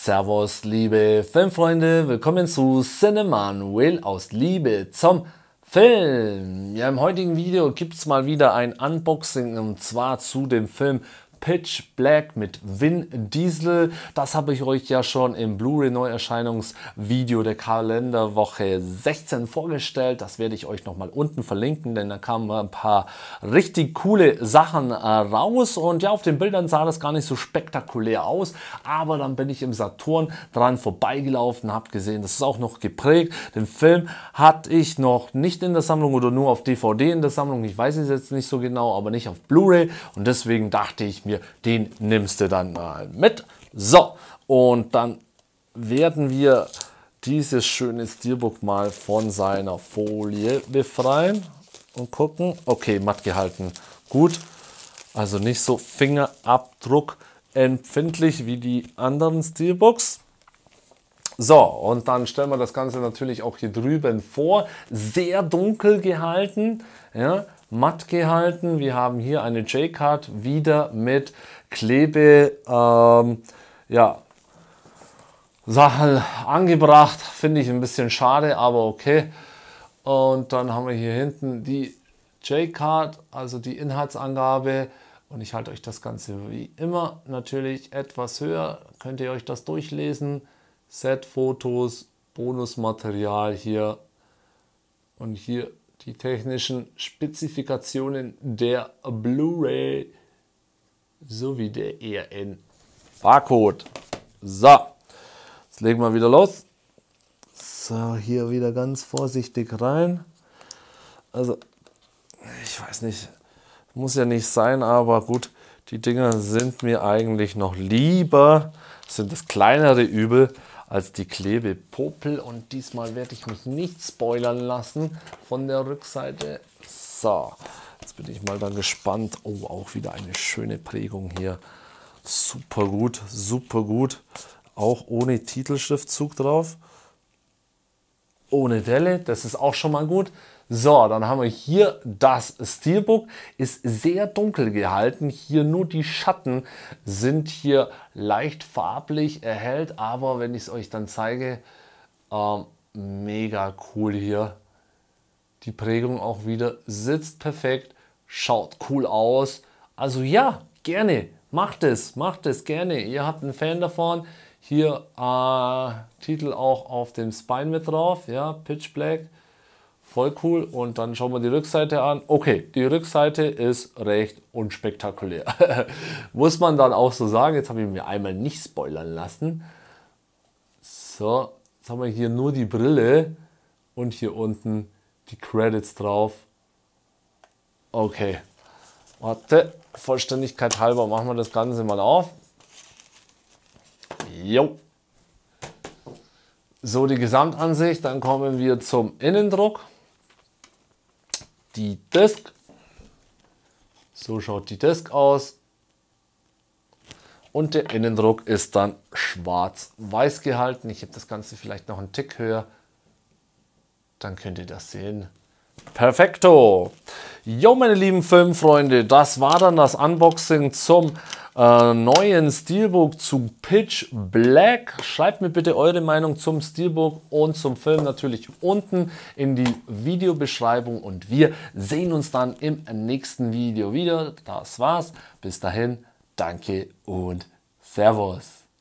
Servus, liebe Filmfreunde, willkommen zu Cinemanuel aus Liebe zum Film. Ja, im heutigen Video gibt es mal wieder ein Unboxing und zwar zu dem Film Pitch Black mit Vin Diesel. Das habe ich euch ja schon im Blu-ray Neuerscheinungsvideo der Kalenderwoche 16 vorgestellt. Das werde ich euch nochmal unten verlinken, denn da kamen ein paar richtig coole Sachen raus. Und ja, auf den Bildern sah das gar nicht so spektakulär aus, aber dann bin ich im Saturn dran vorbeigelaufen, habe gesehen, das ist auch noch geprägt. Den Film hatte ich noch nicht in der Sammlung oder nur auf DVD in der Sammlung. Ich weiß es jetzt nicht so genau, aber nicht auf Blu-ray, und deswegen dachte ich mir, den nimmst du dann mal mit. So, und dann werden wir dieses schöne Steelbook mal von seiner Folie befreien und gucken. Okay, matt gehalten, gut. Also nicht so Fingerabdruck empfindlich wie die anderen Steelbooks. So, und dann stellen wir das Ganze natürlich auch hier drüben vor. Sehr dunkel gehalten, ja, matt gehalten. Wir haben hier eine J-Card wieder mit Klebe, ja, Sachen angebracht. Finde ich ein bisschen schade, aber okay. Und dann haben wir hier hinten die J-Card, also die Inhaltsangabe. Und ich halte euch das Ganze wie immer natürlich etwas höher. Könnt ihr euch das durchlesen. Set-Fotos, Bonusmaterial hier und hier die technischen Spezifikationen der Blu-ray sowie der ERN-Barcode. So, jetzt legen wir wieder los. So, hier wieder ganz vorsichtig rein. Also, ich weiß nicht, muss ja nicht sein, aber gut, die Dinger sind mir eigentlich noch lieber, sind das kleinere Übel als die Klebepopel, und diesmal werde ich mich nicht spoilern lassen von der Rückseite. So, jetzt bin ich mal dann gespannt. Oh, auch wieder eine schöne Prägung hier. Super gut, super gut. Auch ohne Titelschriftzug drauf. Ohne Delle, das ist auch schon mal gut. So, dann haben wir hier das Steelbook, ist sehr dunkel gehalten. Hier nur die Schatten sind hier leicht farblich erhellt, aber wenn ich es euch dann zeige, mega cool hier. Die Prägung auch wieder sitzt perfekt, schaut cool aus. Also ja, gerne, macht es gerne. Ihr habt einen Fan davon. Hier Titel auch auf dem Spine mit drauf, ja, Pitch Black. Voll cool. Und dann schauen wir die Rückseite an. Okay, die Rückseite ist recht unspektakulär. Muss man dann auch so sagen. Jetzt habe ich mir einmal nicht spoilern lassen. So, jetzt haben wir hier nur die Brille und hier unten die Credits drauf. Okay, warte, Vollständigkeit halber machen wir das Ganze mal auf. Jo. So, die Gesamtansicht. Dann kommen wir zum Innendruck. Die Disc. So schaut die Disc aus. Und der Innendruck ist dann schwarz-weiß gehalten. Ich habe das Ganze vielleicht noch einen Tick höher. Dann könnt ihr das sehen. Perfekto. Jo, meine lieben Filmfreunde, das war dann das Unboxing zum neuen Steelbook zu Pitch Black. Schreibt mir bitte eure Meinung zum Steelbook und zum Film natürlich unten in die Videobeschreibung, und wir sehen uns dann im nächsten Video wieder. Das war's. Bis dahin, danke und Servus.